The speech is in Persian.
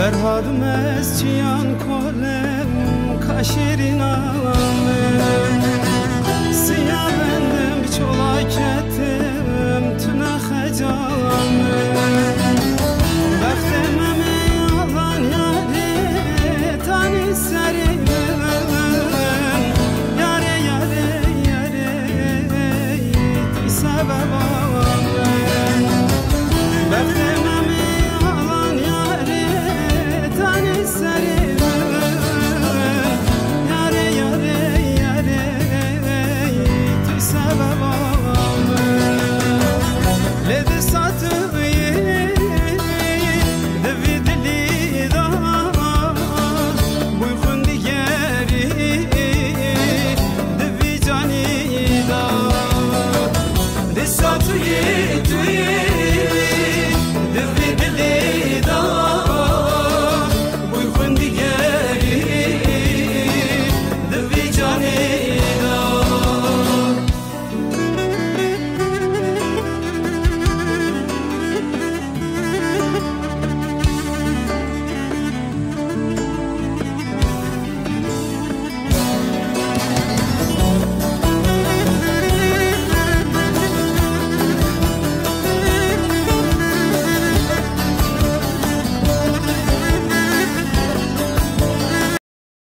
فرهادم از چیان کلم کاشیرین آمه سیاه بندم چولاکتم تنه خجامه وقتم یالان یاره تانی سریم یاره یاره یاره تی سببامه وقتم یالان یاره تانی سریم یاره یاره یاره تی سببامه لذ ساتوی دوید لیدار بوی خوندی گری دوی جانی دار لذ ساتوی توی